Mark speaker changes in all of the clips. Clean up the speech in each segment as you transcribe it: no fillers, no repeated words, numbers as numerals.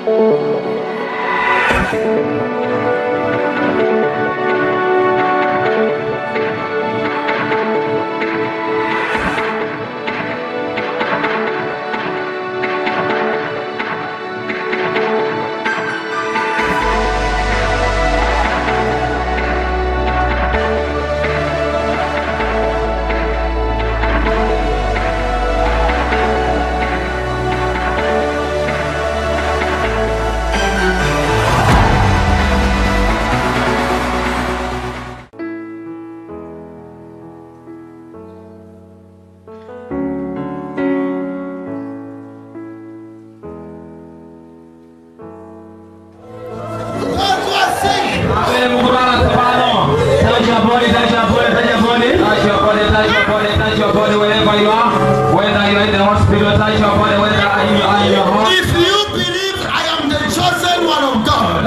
Speaker 1: If you believe I am the chosen one of God,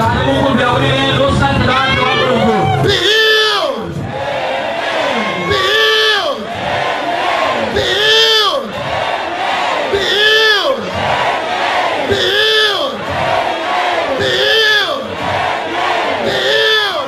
Speaker 1: be healed. Be healed. Be healed. Be healed. Be healed. Be healed. Be healed.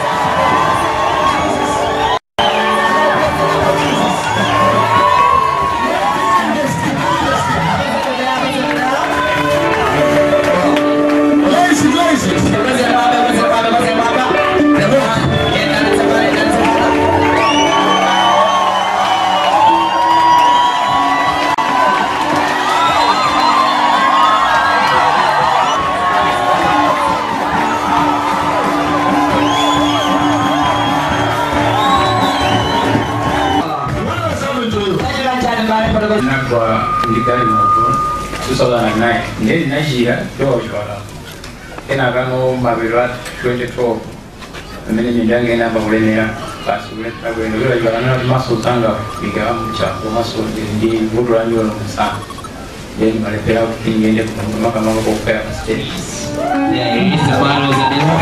Speaker 2: Kwa ndikali moko tusola na nai ngeli najira dojola ena kano mabirwa 2012 mene nyange na babulemera basubule tabwendo bira jwana maso tanga biga mucha maso ndi budwa nyo no sa yeni malepera kingende kumama kama ko pera steris yeah it's about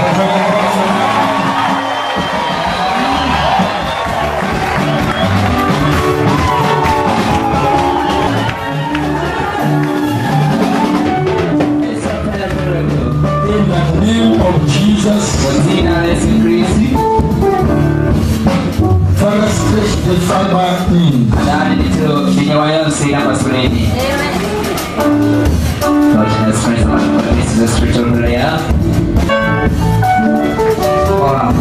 Speaker 3: in the name of Jesus, Father, stretch the fiber in.
Speaker 4: This is a spiritual prayer. Wow.